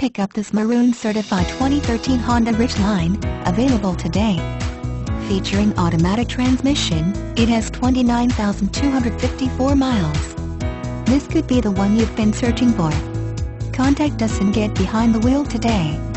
pick up this maroon certified 2013 Honda Ridgeline, available today. Featuring automatic transmission, it has 29,254 miles. This could be the one you've been searching for. Contact us and get behind the wheel today.